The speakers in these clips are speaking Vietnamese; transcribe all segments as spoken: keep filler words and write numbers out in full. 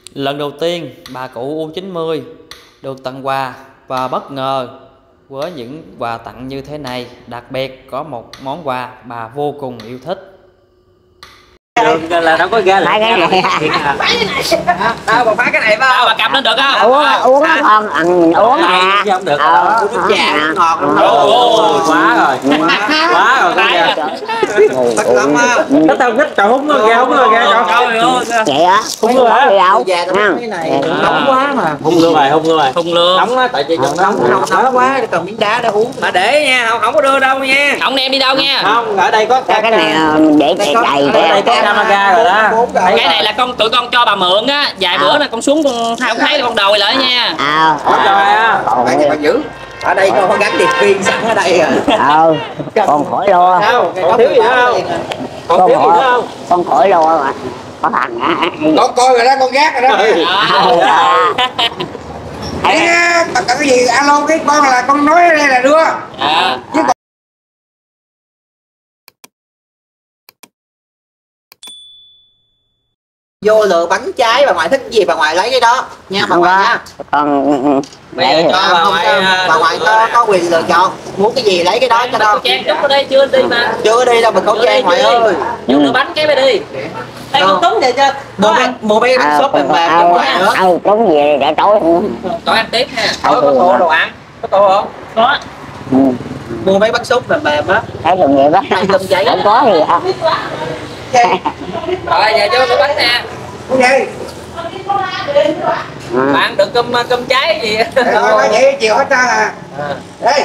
Lần đầu tiên bà cụ U chín mươi được tặng quà và bất ngờ với những quà tặng như thế này. Đặc biệt có một món quà bà vô cùng yêu thích. Đường là đâu có ra lại cái này đâu bà phá cái này Đâu bà cầm lên được không? uống uống con ăn uống mà không được ờ uống nước trà ngọt lắm. Ồ, Quá rồi quá rồi con kìa tất lắm á nó tao thích trời húng rồi kìa húng rồi kìa trời vậy á húng rồi hả đâu cái này nóng quá mà hung luôn rồi hung luôn rồi Hung luôn. nóng á tại vì nóng nóng nóng quá cần miếng đá để uống mà để nha không không có đưa đâu nha Không đem đi đâu nha. không ở đây có cái này để để đầy ở đây có camera rồi đó Cái này là con tụi con cho bà mượn á, vài bữa là con xuống con không thấy là con đòi lại nha. ờ có rồi á Phải thì bà giữ. Ở đây con có gắn điệp viên sẵn ở đây rồi. ờ con khỏi lo sao còn thiếu gì nữa không còn con thiếu gì nữa khỏi không con khỏi lo mà có thằng Con coi rồi đó, con gác rồi đó. Cái cái gì alo cái con là con nói ở đây là đưa. À. Chứ còn vô lựa bánh trái bà ngoại thích cái gì bà ngoại lấy cái đó nha bà ngoại nha. con Bây giờ cho bà ngoại Bà ngoại có có quyền lựa chọn muốn cái gì lấy cái đó cho khẩu đâu. trang chút ở đây chưa đi mà. Chưa đi đâu mình khẩu trang ngoại ơi. Vô lựa bánh cái đi. Đây con Tuấn vậy cho mua mấy mua mấy bánh sốt mềm mềm cho ngoại nữa. ờ đúng gì để tối Tối ăn tiếp nha. Tối có tô đồ ăn có tô không Có. mua mấy bánh sốt mềm mềm á thấy đừng vậy đó hai cơm giấy không có gì không Rồi giờ vô lựa bánh nè. cái gì? Bạn được cơm cơm trái gì? Rồi nói vậy chiều hết trơn à. Đây.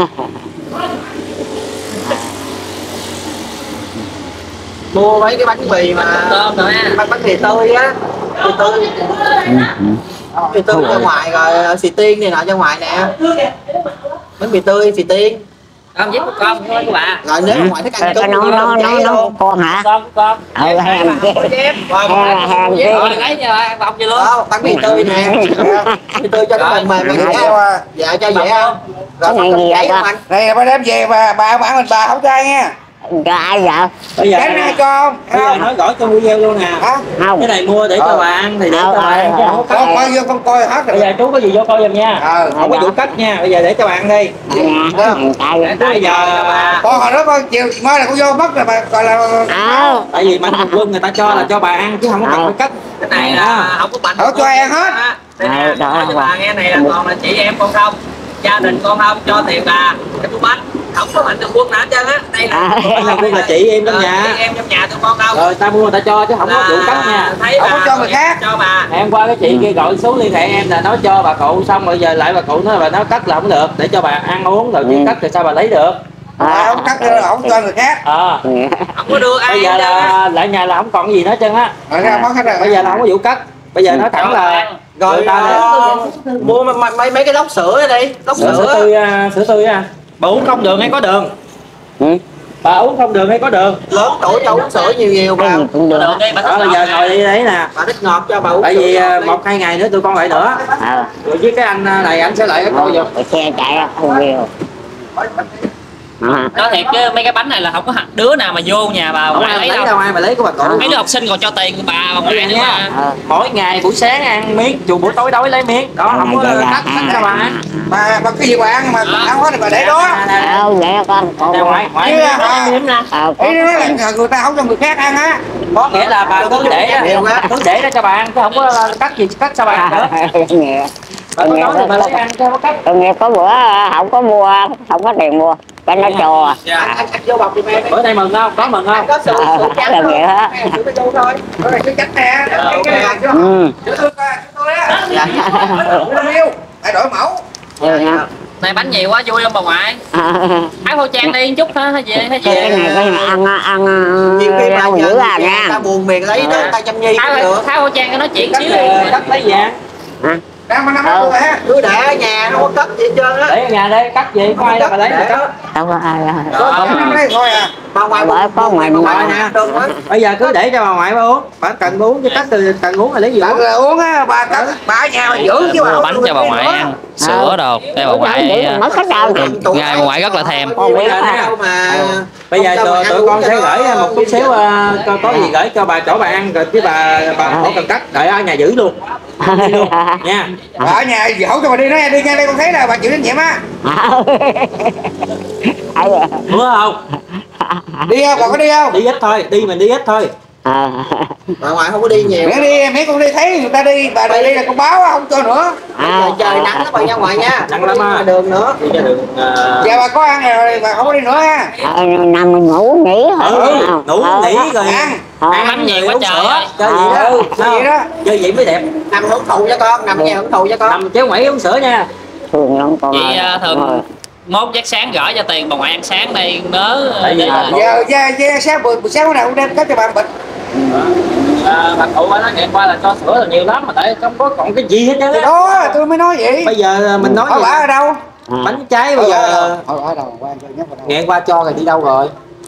mua mấy cái bánh mì mà Tôm rồi ha. bánh bánh mì tươi á mì tươi mì tươi cho ngoại rồi xì tiên này nọ cho ngoại nè bánh mì tươi xì tiên Không giúp một con thôi các bà. rồi nếu mà ngoại thích ăn cái cơm nó thì nó cơm nó cháy nó luôn con hả Con con. ừ hàng Chép. Rồi, hàng hàng Rồi lấy cho bà bọc gì luôn. đó, bánh mì tươi nè mì tươi cho nó mềm mềm mềm Dạ, nha dạ cho dễ ăn rồi Cái này cơm gì cháy vậy không anh Đây là bà đem về bà bà ăn mình bà không trai nha. cho ai vậy bây giờ Cái này cho không? bây giờ nói rõ trong video luôn nè Hả? không cái này mua để cho bà ăn thì để cho bà ăn chứ không có Con cắt coi vô con coi hết bây rồi. giờ chú có gì vô coi giùm nha Ờ. không có vụ cắt nha bây giờ để cho bà ăn đi hàng cay bây giờ bà Con hồi đó con chiều mới là con vô mất rồi bà gọi là ờ tại vì mạnh thường quân người ta cho là cho bà ăn chứ không có cần phải cắt Cái này là không có bệnh. Không cho ăn hết. Đây nè, nói cho bà nghe này là còn là chị em con không, gia đình con không cho tiền bà cái túi bánh, không có mạnh thường quân nào hết trơn á. Đây là mạnh thường quân là chị em trong nhà chị em trong nhà tụi con đâu. rồi ta mua người ta cho chứ không có vụ cắt nha Thấy Không bà có cho người khác. cho bà. em qua cái chị kia gọi số liên hệ em là nói cho bà cụ xong rồi giờ lại bà cụ nói bà nó cắt là không được để cho bà ăn uống rồi chứ cắt thì sao bà lấy được bà không cắt nữa, không cho người khác. ờ Không có đưa ai bây giờ hết trơn á. là lại nhà là không còn cái gì nữa hết trơn á Rồi ra mất hết rồi. bây giờ là không có vụ cắt bây giờ nói thẳng là rồi người ta là mua mấy, mấy mấy cái lốc sữa ở đi lốc sữa, sữa sữa tươi à, sữa tươi à bà uống không đường hay có đường bà uống không đường hay có đường lớn tuổi cho uống sữa nhiều nhiều bà cũng được Được đi bà đó bây giờ ngồi đi đấy nè bà thích ngọt cho bà uống tại sữa vì ngọt à, đi. một hai ngày nữa tụi con lại nữa ờ rồi với cái anh này anh sẽ lại cái coi vô cái xe chạy không nhiều Nói thiệt chứ mấy cái bánh này là không có đứa nào mà vô nhà bà không ngoại ai lấy lấy đâu. đâu ai mà lấy của bà cụ Mấy đứa học sinh còn cho tiền của bà bà ngoại nữa nha mà. mỗi ngày buổi sáng ăn miếng dù buổi tối đói lấy miếng đó không có cắt cắt cho bà ăn Bà bà cái gì bà ăn mà bà ăn hết thì bà để đó. ờ vậy con con nè ngoại ngoại Chứ à, ờ ý nó là người ta không cho người khác ăn á. có nghĩa là bà cứ để cứ để đó cho bà ăn chứ không có cắt gì cắt cho bà ăn nữa nghe bà có nói thì bà lấy ăn chứ không có cắt tôi nghe có bữa không có mua không có tiền mua cái nó cho ăn, ăn, ăn vô bọc đi mẹ bữa nay mừng không có mừng không có sữa sữa trắng là không vậy á sữa cái vô thôi Rồi này cái tránh nè. ừ Chứ tôi coi tôi á. dạ Đủ bao nhiêu? Phải đổi mẫu. ừ nha Này bánh nhiều quá vui không bà ngoại? Áo khẩu trang đi chút hả hay gì hay gì? cái này cái này ăn ăn nhiều khi bà rau nhờ dữ à người nha ta buồn miền lấy đó ta chăm nhi cũng được Tháo khẩu trang cho nó chuyện cắt xíu. cắt lấy gì ăn Đang mà năm Ừ. rồi ha. cứ để ở nhà không có cất gì hết trơn á để ở nhà đây cắt gì có ai đâu mà lấy mà cắt đâu có ai Có năm đây thôi à. bà ngoại Bởi có ngoài bà ngoài ngoại nè. nè đừng quá bây giờ cứ để cho bà ngoại bà uống bà cần uống chứ cắt từ cần uống là lấy gì Tự uống là uống á, bà cắt bà ở nhà mà giữ chứ bà Mua không bánh đưa cho bà cái ngoại nữa. ăn, sữa đồ. Đây bà ngoại mất hết đâu ngày bà ngoại rất là thèm. còn bây giờ đâu mà Bây giờ Không cho tụi, mà tụi ăn con uống sẽ cho gửi nó- một chút xíu uh, có, có gì gửi cho bà chỗ bà ăn rồi chứ bà bà không cần cắt đợi ở nhà giữ luôn. Đi luôn nha. Ở nhà dỗ cho bà đi nói đi nha đây con thấy là bà chịu trách nhiệm á. Đúng không? Đi không, bà có đi không? Đi ít thôi, đi mình đi ít thôi. Bà ngoại không có đi nhiều. Miễn đi, miễn con đi thấy người ta đi, bà đi là con báo không cho nữa. Bây giờ trời nắng lắm bà ra ngoài nha. Nắng lắm á. Đường nữa. Đi ra đường uh... Giờ bà có ăn rồi, bà không có đi nữa ha. nằm mình ngủ nghỉ thôi. ừ, ngủ nghỉ rồi Ăn. ăn bánh nhiều quá uống trời sữa. ơi. Chơi gì đó, Ừ, sao? vậy đó. Chơi vậy mới đẹp. Nằm hưởng thụ cho con, nằm nghe hưởng thụ cho con. Nằm chéo ngoảy uống sữa nha. Thường lắm con Vậy ơi. uh, thường mốt giấc sáng gửi cho tiền bà ngoại ăn sáng đây mớ. Tại vì để- Giờ giờ giờ sáng buổi buổi sáng hôm nào cũng đem cất cho bà một bịch. À, bà cụ bà nói ngày qua là cho sữa là nhiều lắm mà tại không có còn cái gì hết trơn Thì á. đó tôi mới nói vậy. Bây giờ mình nói Hỏi gì? bà ở đâu? Bánh trái bây Hỏi bà ở giờ đâu? Hỏi bà ở đâu? Qua cho nhắc bà đâu. ngày qua cho rồi đi đâu rồi?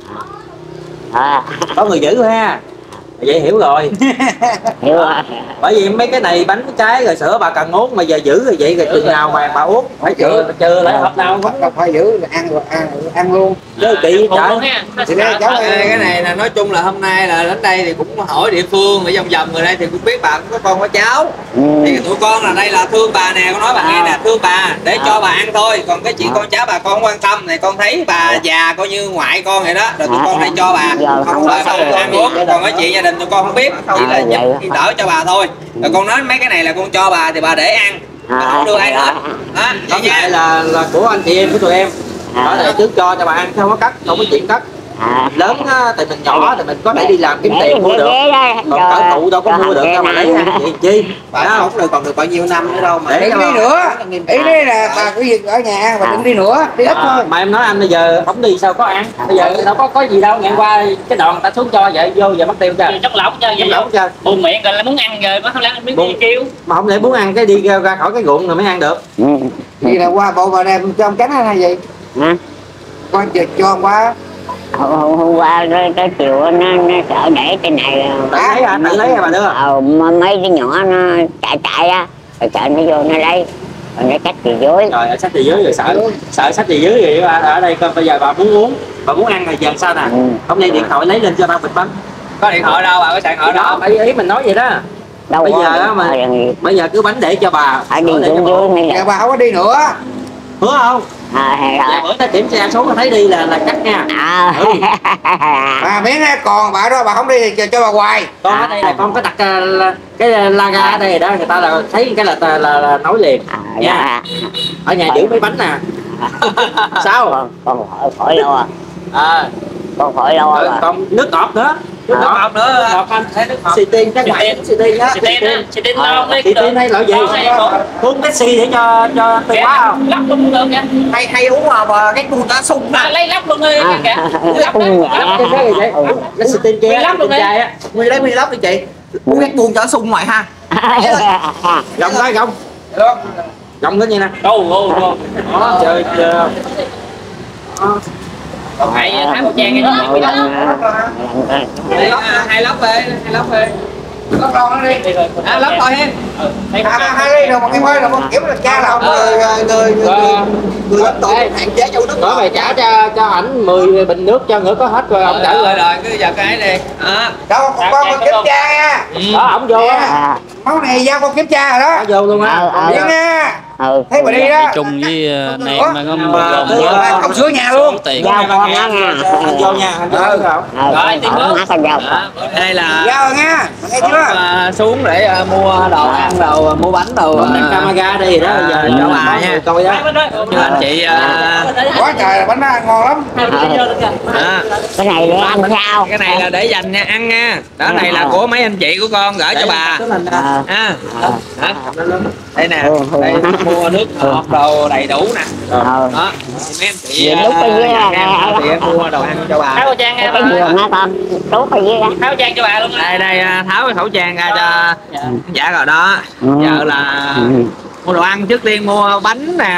À, Có người giữ ha. Vậy hiểu rồi. hiểu rồi. Bởi vì mấy cái này bánh trái rồi sữa bà cần uống mà giờ giữ rồi vậy rồi chừng nào mà bà uống phải chờ chờ lại hộp nào Không không phải giữ là ăn rồi ăn rồi ăn luôn. chứ kỳ Ủa, trời. luôn ha. Nó Thì đây sợ cháu thật. ơi, cái này là nói chung là hôm nay là đến đây thì cũng hỏi địa phương ở vòng vòng người đây thì cũng biết bà cũng có con có cháu Ừ. thì tụi con là đây là thương bà nè, con nói bà nghe nè, thương bà để cho bà ăn thôi, còn cái chuyện con cháu bà con quan tâm này, con thấy bà già coi như ngoại con vậy đó rồi tụi con đây cho bà không bà không ăn uống, còn cái chuyện gia đình tụi con không biết, chỉ là giúp đỡ cho bà thôi, rồi con nói mấy cái này là con cho bà thì bà để ăn, bà không đưa ai hết đó vậy Tóm lại nha. là là của anh chị em của tụi em đó là trước cho cho bà ăn không có cắt không có chuyện cắt À. lớn á thì mình nhỏ thì mình có thể đi làm kiếm Để tiền mua ghế được đó, còn rồi- cỡ cụ đâu có rồi mua được ghế đâu mà này lấy nè. ăn gì chi Bà đó. sống được còn được bao nhiêu năm nữa đâu mà. Để đừng cho đi bà- nữa. Ý đây là bà cái việc ở nhà bà đừng đi nữa, đi ít À, thôi. mà em nói anh bây giờ không đi sao có ăn bây giờ đâu có có gì đâu ngày qua cái đoạn ta xuống cho vậy vô giờ mất tiêu chưa Chất lỏng cho Chất vậy. lỏng chưa Buồn miệng rồi là muốn ăn rồi bắt không lẽ miếng Buồn. gì kêu. mà không lẽ muốn ăn cái đi ra, ra khỏi cái ruộng rồi mới ăn được Ừ. Vì là qua bộ bà đem cho ông tránh hay gì? Hả? Con chờ cho ông qua. Hôm, hôm, hôm qua tới, tới chiều nó, nó sợ để cái này tự lấy à tự lấy à bà đưa ờ, m- mấy đứa nhỏ nó chạy chạy á rồi sợ nó vô nó lấy rồi nó cách gì dưới. rồi ở sách gì dưới rồi sợ sợ sách gì dưới rồi bà ở đây coi bây giờ bà muốn uống bà muốn ăn rồi giờ sao nè Ừ. hôm nay điện thoại lấy lên cho ba bịch bánh Có điện thoại đâu bà, có sạc thoại đó đâu. ý ý mình nói vậy đó Đâu bây có giờ á điện mà thoại làm gì. bây giờ cứ bánh để cho bà Phải đi để cho xuống bà. dưới mới Giờ được. bà không có đi nữa. hứa không À, hay dạ rồi. bữa ta kiểm tra xuống thấy đi là là cắt nha À. Ừ. Mà miễn á, còn bà đó bà không đi thì cho, cho bà hoài. con ở đây là con có đặt uh, la- cái la ga ở đây đó người ta là thấy cái là là, là, là nói liền À, nha dạ. ở nhà giữ mấy bánh nè sao con con khỏi khỏi lo à. à, Con khỏi lo rồi à. còn nước ngọt nữa nước À. ngọt Ngọt nữa. ngọt anh thấy nước ngọt Xì tin các ngoại xì tin á. Chị tin á, chị tin lo chị tin hay loại gì uống taxi để cho cho tiêu hóa không lắp luôn được kìa. Hay hay uống mà mà cái cuồng cá sung À, á. lấy lắp luôn đi À. kìa. Lắp Không đó, nhẹ. lắp cái cái gì vậy Ừ. nó xì tin kia Mười lăm tin luôn đi. chai á Mười lấy mười lăm đi chị. Uống cái cuồng cho sung ngoài ha. gồng đó gồng gồng cái gì nè Ô ô ô. đó trời trời Hãy thái một trang cái Ờ, đó. Đây, à, hai lóc về, hai lóc về. Có con nó đi. À, lóc thôi em. À, hai ly rồi một cái quay rồi một kiểu là cha là không Người người người người người lớn tuổi hạn chế cho uống nước đó ngọt. mày trả cho cho ảnh mười bình nước cho ngửa có hết rồi ông trả Rồi lại rồi, cứ giờ cái đi. À. đâu con con con kiểm tra nha. đó ổng vô á À. Máu này giao con kiểm tra rồi đó. Đã vô luôn á Ờ, ờ. Điên nha. Ừ. Thấy bà đi đó. Chung với uh, Ủa? em mà có Mà gồm tức vô. là- Bà không sửa nhà luôn. Tiền. Giao con đó nha. anh vô nha anh vô Ừ. không Ờ, Rồi, con tìm hỏi bước. má con giao À, đây là Giao rồi nha. Nghe chưa? à, xuống để à, mua đồ ăn đồ mua bánh đồ đặt à, camera đi đó giờ À, cho cho bà bà nha. coi đó cho anh chị à, Quá trời bánh đó ăn ngon lắm. à, cái này để ăn sao. cái này là để dành nha ăn nha, đó này là của mấy anh chị của con gửi cho bà À. à, À. hả? Đây nè, Ừ, ừ. đây mua nước ngọt đồ đầy đủ nè, Ờ. đó mấy anh chị Vậy lúc à, bây giờ là- anh chị mua đồ ăn cho bà. Tháo khẩu trang ra Cái giường á con trút ở dưới đó. Tháo trang cho bà luôn á. Đây đây à, tháo cái khẩu trang ra cho dạ rồi đó, Ừ. giờ là Ừ. mua đồ ăn, trước tiên mua bánh nè,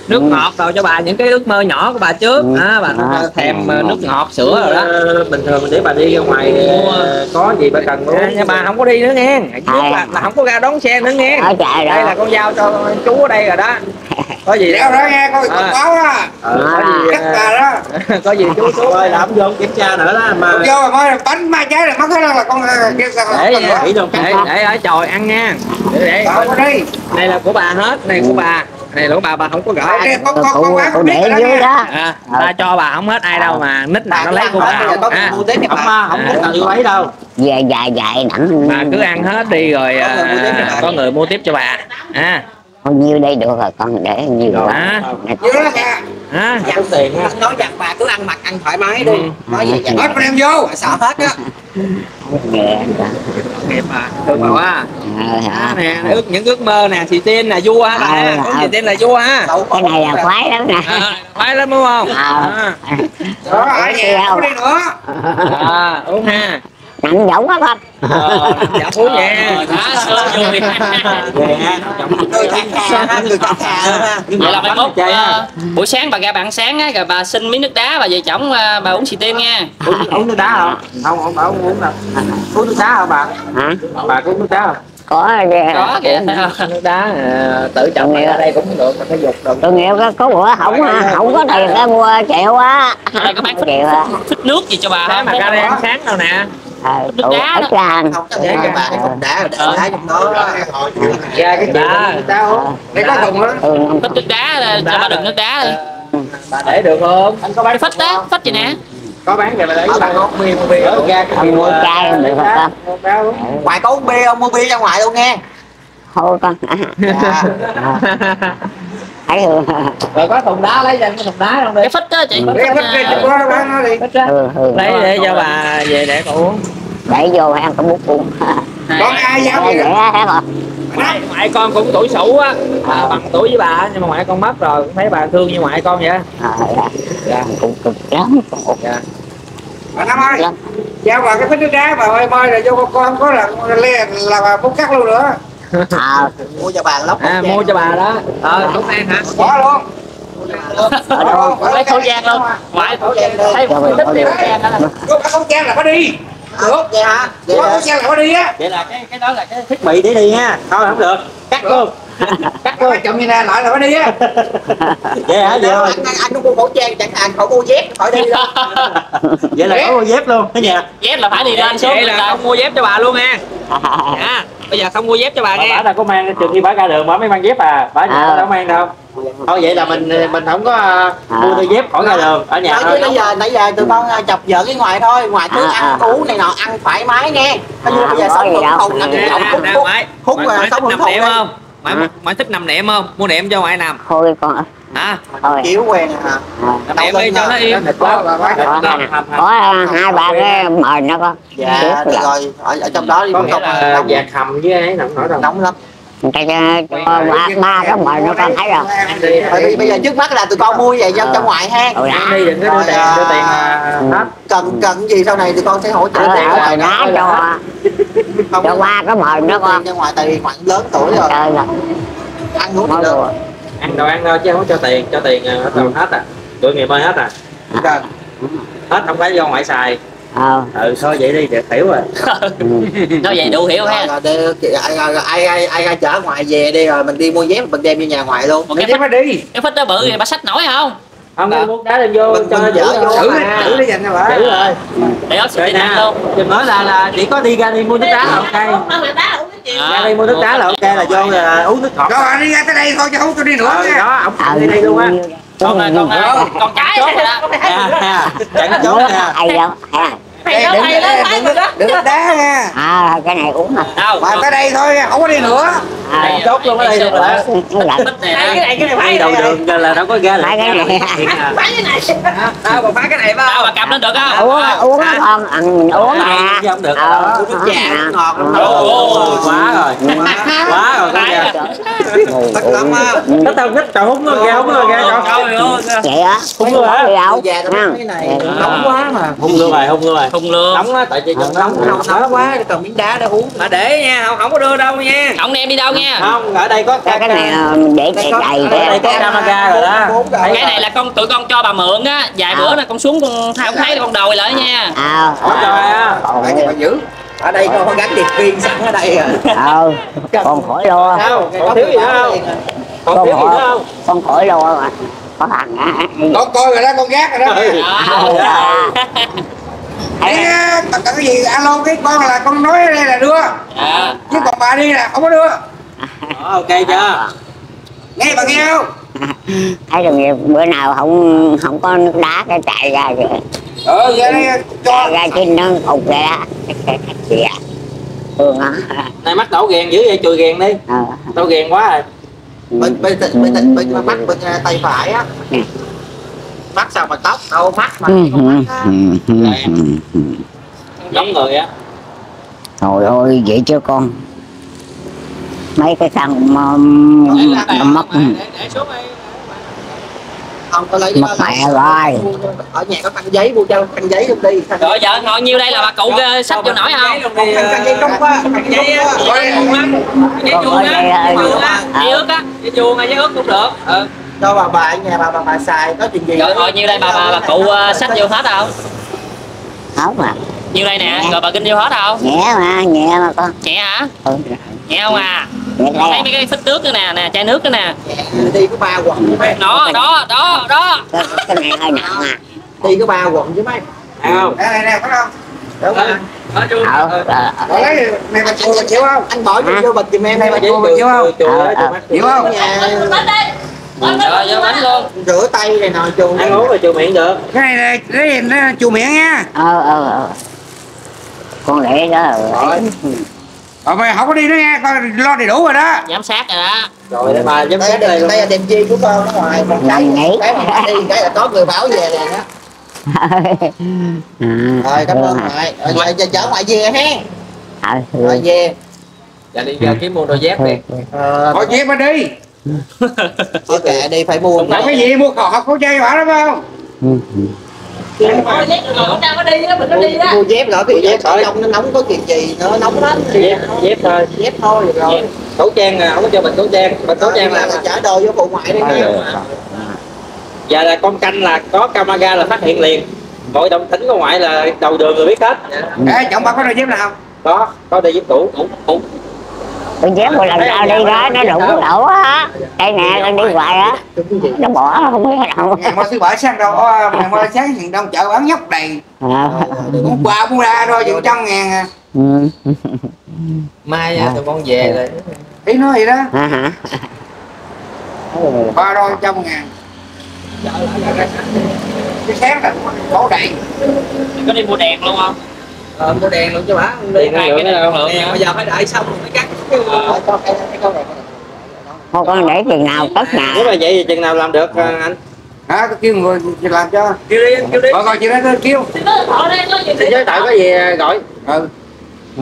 nước ngọt rồi cho bà những cái ước mơ nhỏ của bà trước á, bà thèm nước ngọt sữa rồi đó. Bình thường để bà đi ra ngoài có gì bà cần uống nha, bà không có đi nữa nghe, là, là không có ra đón xe nữa nghe. Đây là con giao cho chú ở đây rồi đó. Có gì đeo đó nghe coi thông báo á. Có gì Cắt bà đó. có gì chú chú ơi là không vô kiểm tra nữa đó mà vô mà mới bánh mai trái là mất hết là con kia sao để để để để ở chòi ăn nha. Để để không có đi. đây là của bà hết, này của bà, này của bà bà không có gửi. Con con con bán Cô để dưới đó. À, ta cho bà không hết ai đâu mà nít nào nó lấy của bà. À, mua tiếp không không có cần lấy đâu. Về dài dài đặng. bà cứ ăn hết đi rồi à, có người mua tiếp cho bà. À Bao nhiêu đây được rồi con để nhiều quá. à, Vô đó kìa. à. Dặn tiền ha. Nói dặn bà cứ ăn mặc ăn thoải mái đi. Nói gì dặn Hết con em vô. sợ hết á. Nghe Nghiệp à, thương bà quá. hả? Nè, ước những ước mơ nè, chị Tiên là vua ha bà, có chị Tiên là vua ha. Cái này là khoái lắm nè. À, khoái lắm đúng không? À, Đó ai nhà không đi nữa. à uống ha. Nặng dỗng quá con. Ờ, dạ phú nha. Người thằng ha, người thằng ha. Vậy là mai mốt uh, buổi sáng bà ra bạn sáng á, rồi bà xin miếng nước đá, bà vợ chồng uh, bà uống xì tiên nha. Uống nước đá không? Không, không, không uống đâu. Uống nước đá hả bà? Hả? Bà có uống nước đá không? Có Có kìa, thấy không? Nước đá uh, tự trọng ở đây cũng được, mà phải dục được. tôi nghèo có có bữa không không có tiền ra mua chẹo á. Đây có bán phích, Chẹo á. phích nước gì cho bà Thế không? mà ra đây ăn sáng đâu nè. Ờ, Nước đá ít đó. làng. Không, để cho bà cái cục đá, để đá trong đó. Ra cái đá. Đá uống. Đây có thùng đó. Ừ, Phích nước đá, cho bà đựng nước đá đi. Bà để được không? Anh có bán Cái phích đó, phích gì nè. có bán kìa, bà để bà ngon bia mua bia ra cái Ông mua chai không được hả con? Ngoài có uống bia không? Mua bia ra ngoài luôn nghe. Thôi con. Thấy rồi. rồi có thùng đá lấy ra cái thùng đá không đi. Cái phích đó chị. Cái phích kia chụp đó bán nó đi. Phích á. Ừ, ừ. Lấy để cho bà về để bà uống. Để vô ăn có bút uống. Con ai dám Dễ vậy? hết rồi. Ngoại, ngoại con cũng tuổi sủ á, à, bằng tuổi với bà nhưng mà ngoại con mất rồi, cũng thấy bà thương như ngoại con vậy. Ờ, dạ. Cũng cực lắm. Dạ. Bà Năm ơi. Lắm. Giao bà cái phích nước đá bà ơi mời rồi vô con con có là là bà bút cắt luôn nữa. Ờ, Mua cho bà lóc. À, mua cho bà đó. Ờ, đúng ăn hả? Bỏ luôn. ở đâu? Lấy khẩu trang luôn. Ngoại thấy thích đeo khẩu trang đó là. Có cái khẩu trang là có đi. Được. Vậy hả? Vậy Có khẩu là, trang là có đi á. Vậy là cái cái đó là cái thiết bị để đi ha. Thôi không được. Cắt luôn. Cắt luôn. Cái chồng như này lại là có đi á. Vậy hả? Vậy thôi. anh, anh, anh không mua khẩu trang chẳng hạn, khỏi mua dép, khỏi đi đâu. Vậy là có mua dép luôn. Thấy nhỉ? Dép là phải đi lên xuống Vậy là không mua dép cho bà luôn nha. À, bây giờ không mua dép cho bà nghe. Bà đã có mang chừng khi bà ra đường bà mới mang dép à. Bà À. đâu mang đâu. Thôi vậy là mình mình không có uh, mua đôi dép khỏi ra đường ở nhà Nói thôi. chứ nãy giờ nãy giờ tụi con uh, chọc vợ cái ngoài thôi, ngoài cứ À, ăn à. uống này nọ, ăn thoải mái nghe. Coi như À, bây giờ không sống có gì hưởng đâu. thụ, ăn Nè, nhậu nè, hút nè, hút ngoại. hút Ngoại- rồi ngoại sống thích hưởng nằm thụ đệm đi. không? Ngoại ngoại thích nằm đệm không? Mua đệm cho ngoại nằm. Thôi con ơi. Hả? Thôi. Chiếu quen hả? Nằm đệm đi cho nó yên. Có, có hai ba cái mời nó con. Dạ, được rồi, ở, ở trong đó đi Có không nghĩa là nóng, dạt hầm với ấy nằm nổi đâu. nóng lắm. Người ta cho cho ba, ba cái mời nó con thấy rồi. Bởi vì bây giờ trước mắt là tụi con mua vậy cho trong ngoài ha. Rồi Ăn đã. đi đừng có đưa tiền, đưa tiền là hết. Cần cần gì sau này tụi con sẽ hỗ trợ Ở tiền ở ngoài. đá cho Không cho ba cái mời nó con. cho ngoài tại vì ngoại lớn tuổi rồi, Trời ơi. ăn uống Nói thì đùa. được. Ăn đồ ăn thôi chứ không có cho tiền, cho tiền hết đâu hết à. Tụi nghề bơi hết à. Cần. Hết không phải do ngoại xài. Ờ. Ừ thôi vậy đi được hiểu rồi. Nói vậy đủ hiểu Rồi, ha. rồi, để- ai, ai, ai, ai, ai ra chở ngoài về đi rồi mình đi mua dép mình đem vô nhà ngoài luôn. Một Cái cái phích phích, đi. cái phích đó bự thì bà xách nổi không? Không đi muốn đá lên vô Mình- cho mình giữ dỡ vô. vô Thử đi, mà. thử đi dành cho bà. Giữ rồi. Để ớt xịt Rồi ăn nè, luôn. đừng nói là là chỉ có đi ra đi mua nước đá là ok. Ra đi mua nước đá là ok là vô là uống nước ngọt. Cho bà đi ra tới đây thôi chứ không cho đi nữa Ừ, nha. đó, ổng Ờ, đi đây luôn á. Con ơi, con ơi, con chắn chốt rồi đó. Nè, nè, chẳng chốt nè. Hay đâu. Ha. Ê, đừng, đừng, đừng, đừng có đá nha. À cái này uống à. Đâu? Bà tới đây thôi, không có đi nữa. À, Chốt luôn ở đây luôn rồi đó. nó lạnh. Phích này đó. Đi đầu đường cho là đâu có ga Phải cái này. Tao còn phá cái này Đâu bao. bà cầm lên được không? Uống uống á con, ăn mình uống mà. Chứ không được. Ờ, Nước trà, nước ngọt lắm. Ôi, quá rồi. Quá rồi. rồi con kìa. Thích lắm á. Thích tao thích cậu húng luôn kìa, húng luôn kìa cậu. Vậy á. Húng luôn hả? Già tao cái này nóng quá mà. Hung luôn rồi, hung luôn rồi. Hung luôn. Nóng á, tại vì trong Nóng nóng nóng quá, cần miếng đá để uống. Mà để nha, không không có đưa đâu nha. Không đem đi đâu nha. Không, ở đây có Cái này để để đầy ở đây có camera rồi đó. Cái này là con tụi con cho bà mượn á, vài bữa là con xuống con không thấy con đòi lại nha. ờ Có rồi á. Phải cho bạn giữ. Ở đây con gắn tiền viên sẵn ở đây rồi. ờ con khỏi lo. Sao? Còn thiếu gì nữa không? Còn con thiếu gì nữa khỏi không? con khỏi lo mà có thằng á. Con coi rồi đó, con gác rồi đó. Cái tất cả cái gì alo cái con là con nói ở đây là đưa, Dạ. chứ còn bà đi là không có đưa. Ok chưa? Nghe bà nghe không? Thấy đồng nghiệp bữa nào không không có nước đá cái chạy ra rồi Ừ vậy đây chạy cho ra trên nó cục ra dạ thường á. Này mắt đổ ghèn dữ vậy, chùi ghèn đi. ờ Đổ ghèn quá rồi. Bên bên bên bên bên mắt bên tay phải á. Mắt sao mà tóc đâu mắt mà. Giống người á. Trời ơi vậy chứ con mấy cái thằng mà mất Để xuống đi. Không có lấy mất mẹ rồi. Ở nhà có khăn giấy mua cho khăn giấy luôn đi. Rồi vợ ngồi nhiêu đây là bà cụ sách vô nổi không? Khăn khăn giấy trống quá, khăn giấy á. Giấy vuông á, giấy ướt á, giấy vuông hay giấy ướt cũng được. Ừ. Cho bà bà ở nhà bà bà bà xài có chuyện gì. Rồi ngồi nhiêu đây bà bà bà cụ sách vô hết không? Không mà Nhiêu đây nè, rồi bà kinh vô hết không? nhẹ mà nhẹ mà con. Nhẹ hả? Ừ. Nhẹ không à? Nhẹ Con thấy đây mấy cái phích nước nữa nè, nè chai nước nữa nè. Đi có ba quần. Đó, đó, đó, đó. cái, cái này hơi nặng à. Đi có ba quần chứ mấy. Không. đây này nè, có không? Đúng rồi. Ở chung. ờ ờ, Rồi lấy mày bà chịu, bà chịu không? Anh bỏ vô vô bịch giùm em đây bà chịu, bà chịu không? Chịu không? Nhà Rồi vô bánh luôn. rửa tay này nọ chuồng. Ăn uống rồi chịu miệng được. Cái này này, lấy nó chù miệng nha. ờ ờ ờ con để đó rồi. Rồi mày không có đi nữa nha, con lo đầy đủ rồi đó. Giám sát rồi đó. Rồi để bà dám Đây sát là đây đây là luôn. đèn chi của con ở ngoài một cái Nằm nghỉ. cái mà đi cái là có người bảo về nè đó. Rồi cảm ơn ngoại. Rồi giờ giờ chở ngoại về ha. Ngoại về. Dạ đi giờ kiếm mua đôi dép đi. Ờ, Thôi dép mà đi. thôi kệ đi phải mua. Làm cái gì mua khẩu học khẩu trang bảo đó phải không? Mua dép rồi cái dép ở trong nó nóng có chuyện gì nữa nóng lắm. Dép, dép thôi. Dép thôi được rồi. Khẩu trang à, không có cho mình khẩu trang. Mình khẩu trang là là chở đồ vô phụ ngoại đi nha. giờ là con canh là có camera là phát hiện liền. Mọi động tĩnh của ngoại là đầu đường người biết hết. Ê, chồng bà có đôi dép nào? Có, có đôi dép cũ. Cũ. Con dép một lần sau đi ra nó đụng đổ á. Đây nè con đi hoài á nó bỏ không biết đâu. Ngày mai thứ bảy sáng đâu, ô, ngày mai sáng hiện đông chợ bán nhóc đầy. À. Muốn qua muốn ra thôi, chừng trăm ngàn à. Ừ. Mai à. Tụi con về rồi. Ý nói vậy đó, À, hả? ba đôi trăm ngàn. Cái sáng là bổ đầy. Có đi mua đèn luôn không? Ờ, mua đèn luôn cho bả. Đèn năng lượng nữa không? Đèn bây giờ phải đợi xong rồi mới cắt. Thôi con để chừng nào cất nhà. Nếu mà vậy thì chừng nào làm được anh? Đó, tôi kêu người làm cho. Kêu đi, kêu đi. Gọi gọi chị đó tôi kêu. Thế giới tại có gì gọi. Ừ. Ừ.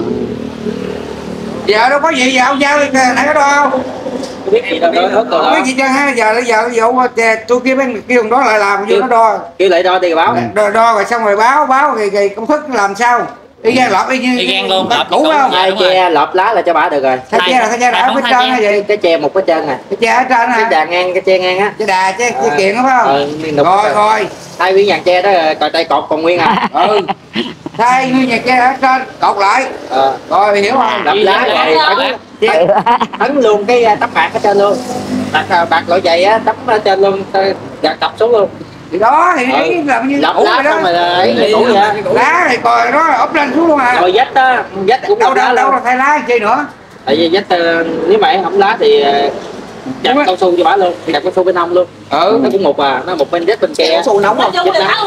Giờ đâu có gì, giờ ông giao đi nãy có đâu không? Biết gì đâu, hết rồi Không biết đó. gì chứ ha, giờ giờ giờ giờ tôi kêu bên kêu đó lại làm vô nó đo. Kêu lại đo thì báo. Đo, đo rồi xong rồi báo báo rồi, rồi công thức làm sao? Y gan lọp y như Y gan luôn, lọp cũ như không? cũ. Hai che lọp lá là cho bả được rồi. Thay che là thay che đã không hết thay trơn che. hay gì? Cái che một cái chân này. Cái che hết trơn Cái hả? đà ngang, cái che ngang á. Cái đà che cái kiện đúng không? Ờ, đúng Rồi rồi. rồi. Hai viên vàng che đó rồi, còn tay cột còn nguyên à. Ừ. Thay nguyên nhà che hết trơn, cột lại. Ờ, Rồi hiểu không? đập lá rồi ấn, Che. ấn luôn cái tấm bạc ở trên luôn. Đặt bạc loại dày á, tấm ở trên luôn, gạt tập xuống luôn. Thì đó thì Ừ. ý làm như Lọc cũ lá rồi đó. xong rồi là ấy là cũ vậy. Lá thì coi nó ốp lên xuống luôn à. Rồi vách á, vách cũng Đâu lọc lá đâu đâu luôn. là thay lá chi nữa. Tại vì vách ờ, nếu mà không lá thì ờ, chặt cao su cho bả luôn, chặt cao su bên hông luôn. Ừ. Nó cũng một à, nó một bên vách bên Kẹo che. cao su nóng không?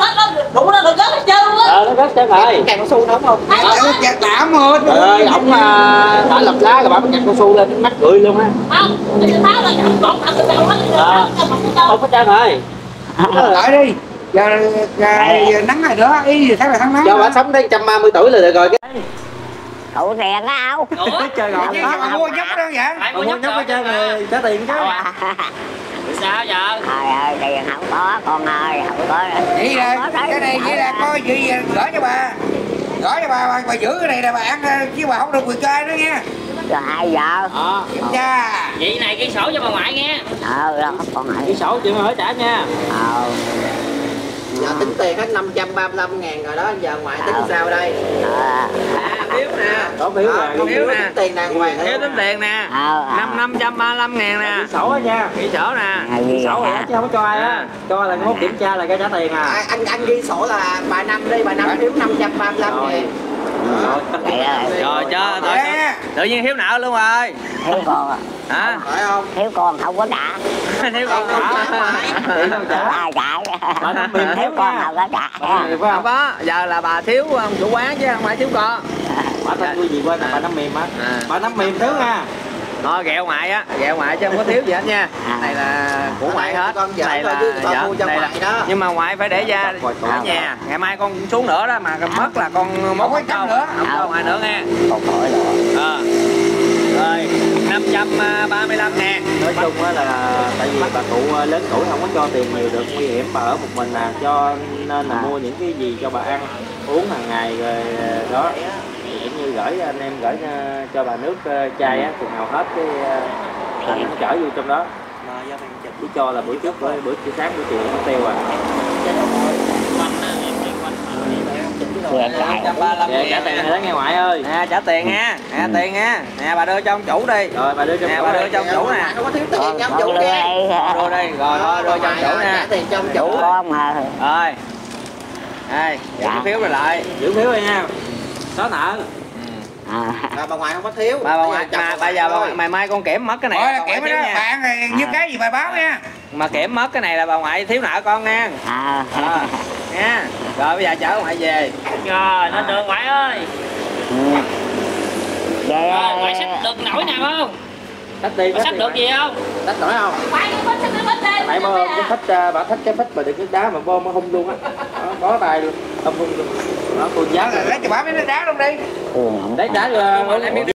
Ờ, nó rớt trơn rồi. Kẹo cao su nóng không? Nó chặt đảm rồi. Trời ơi, ổng uh, đã lập lá rồi bả chặt cao su lên mắt gửi luôn á. Ờ, không có trơn rồi. Đợi đi. Giờ, giờ, giờ nắng này nữa, ý gì thấy là tháng nắng. Cho bả sống đến một trăm ba mươi tuổi là được rồi. Đủ tiền á không? Ủa? Chơi gọn chứ đó. mà mua nhóc đó vậy? Phải Mà mua mua nhóc nhóc phải chơi rồi. rồi trả tiền chứ. Sao giờ? Trời ơi, tiền không có, con ơi, không có. Vậy không là có đấy. cái này vậy là có gì gửi cho bà. Gửi cho bà, bà, bà giữ cái này là bà ăn chứ bà không được quyền chơi nữa nha. Rồi hai giờ. Ờ. Kiểm tra. Vậy này ghi sổ cho bà ngoại nghe. Ờ, đó, con Cái ơi. sổ chị mà hỏi trả nha. Ờ. Giờ tính tiền hết năm trăm ba mươi lăm ngàn rồi đó, giờ ngoại tính sao đây? Ờ. Phiếu nè. Có phiếu Đó, nè. con Ghi thiếu phiếu tính tiền đàng hoàng. Thiếu tính tiền nè. Ờ. Năm năm trăm ba mươi lăm ngàn nè. Ghi sổ đó nha. Ghi sổ nè. Ghi sổ rồi đó chứ không có cho ai á. Cho là có kiểm tra là cái trả tiền à. À, anh anh ghi sổ là bà Năm đi, bà Năm thiếu năm trăm ba mươi lăm ngàn. Trời ơi. Rồi cho tự, Nè. tự nhiên thiếu nợ luôn rồi. Thiếu con à. Hả? Phải không? Thiếu con không có trả. Thiếu con trả. Thiếu con Không trả. ai trả. Bà Năm Mìm Thiếu thiếu con nha. không có trả. Không có, giờ là bà thiếu ông chủ quán chứ không phải thiếu con. Bà tên tôi gì quên là bà Năm Mìm á. Bà Năm Mìm thiếu nha. Thôi ghẹo ngoại á, ghẹo ngoại chứ không có thiếu gì hết nha. Này là của ngoại hết. Con vợ Này thôi là chứ con dạ, mua cho đây là- ngoại đó. nhưng mà ngoại phải để ra ở nhà. Ngày mai con xuống nữa đó mà mất là con mất có chấp nữa. không cho ngoại nữa nghe. Không khỏi rồi. Ờ. Rồi năm trăm ba mươi lăm ngàn. Nói chung á là tại vì bà cụ lớn tuổi không có cho tiền nhiều được, nguy hiểm bà ở một mình à, cho nên là mua những cái gì cho bà ăn uống hàng ngày rồi đó. Thì cũng như gửi anh em gửi cho bà nước chai á, chừng nào hết cái anh cũng chở vô trong đó. Chỉ cho là bữa trước với bữa sáng bữa chiều nó tiêu à. Về chạy. Dạ, trả tiền rồi đó nghe ngoại ơi. Nè trả tiền nha, nè tiền nha. Nè bà đưa cho ông chủ đi. Rồi bà đưa cho nè, bà đưa cho ông chủ nè. Không có thiếu tiền nha ông chủ Con đi. đưa Đưa đi, rồi thôi đưa cho ông chủ nè. Trả tiền cho ông chủ. Chủ con mà. Rồi. Đây, giữ cái phiếu rồi lại. Giữ phiếu rồi nha. Xóa nợ. À. Rồi bà ngoại không có thiếu. Bà bà ngoại mà bây giờ bà, ngày mai con kiểm mất cái này. Rồi bà ngoại kiểm thiếu đó, nha. bạn này như cái gì bà báo nha. Mà kiểm mất cái này là bà ngoại thiếu nợ con nha. À. Ờ, nha. Rồi bây giờ chở ngoại về. Rồi, lên đường ngoại ơi. Ừ. Về. Rồi, ngoại xách được nổi nào không? Xách đi, Bà xách được gì không? Xách nổi không? Nãy mà cái phách bà thách cái phách bà đựng nước đá mà bom nó hung luôn á. Đó, bó tay luôn. Không hung luôn. Đó, tôi giá Lấy cho bà mấy cái đá luôn đi. Ừ. đấy đá rồi.